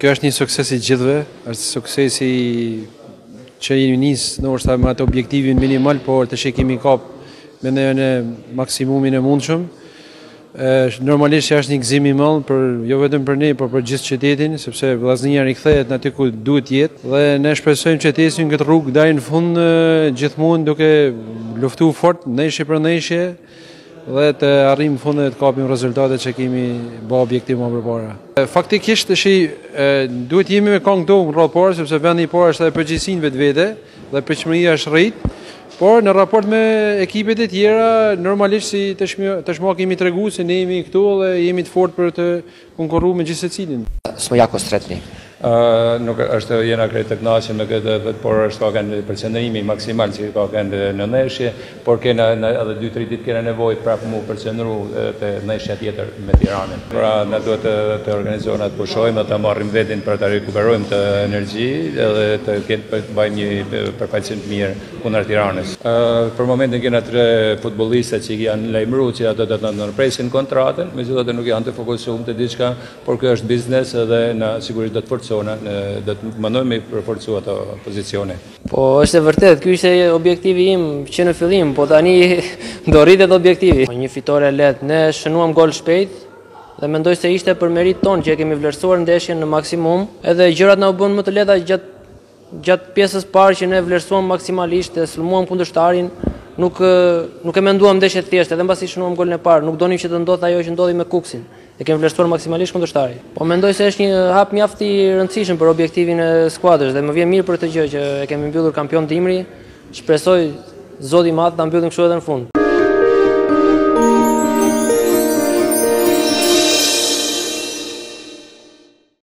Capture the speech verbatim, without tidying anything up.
kjo është një sukses i gjithëve, është suksesi që jemi nis, ndoshta me atë objektivin minimal, por të kemi kap me në maksimumin e mundshëm. Normalisht që është një gëzim i madh për jo vetëm për ne, por për gjithë qytetin, sepse Vllaznia rikthehet në aty ku duhet të jetë dhe ne shpresojmë që të ecim këtë rrugë deri në fund gjithmonë duke luftuar fort ndeshje për ndeshje dhe të arrijmë në fund dhe të kapim rezultatet që kemi bë objektiv më përpara. Faktikisht tash duhet jemi me këngë këtu në rreth parë sepse vendi i parë është edhe përgjegjësinë vetvete dhe pritshmëria është rrit. Por në raport me ekipet e tjera, normalisht si tashmë kemi treguar se ne jemi këtu dhe jemi të fortë për të konkurruar me gjithë secilin. Smo jako sretni. Uh, nuk është jena krejt të kënaqur me këtë, por është ka kanë përqendrimi maksimal që ka kanë në ndeshje, por kena edhe dy tre ditë kena nevojë prapë mu përqendru te ndeshja tjetër me Tiranën. Pra na duhet të, të organizojmë të pushojmë dhe të marrim vetin për të rikuperojmë të energji edhe të ketë bëjmë një përfaqësim të mirë kundër Tiranës. Uh, për momentin kena tre futbollistë që janë lajmëruar që ata do të ndërpresin kontratën, megjithatë nuk janë të fokusuar te diçka, por kjo është biznes edhe na sigurisht do të forcojmë dhe të mëndojmë me përforcu ato pozicione. Po është e vërtet, ky ishte objektivi im që në fillim, po tani do rritet objektivi. Një fitore lehtë, ne shënuam gol shpejt dhe mendoj se ishte për merit ton që e kemi vlerësuar ndeshjen në maksimum, edhe gjërat na u bën më të lehta gjatë gjatë pjesës parë që ne vlerësuam maksimalisht e sulmuam kundërshtarin, nuk nuk e menduam ndeshje thjesht, edhe mbasi shënuam golin e parë, nuk donim që të ndodhte ajo që ndodhi me Kuksin. E kemi vlerësuar maksimalisht kundërshtarin. Po mendoj se është një hap mjaft i rëndësishëm për objektivin e skuadrës dhe më vjen mirë për këtë gjë që e kemi mbyllur kampion dimri. Shpresoj Zoti i Madh ta mbyllim kështu edhe në fund.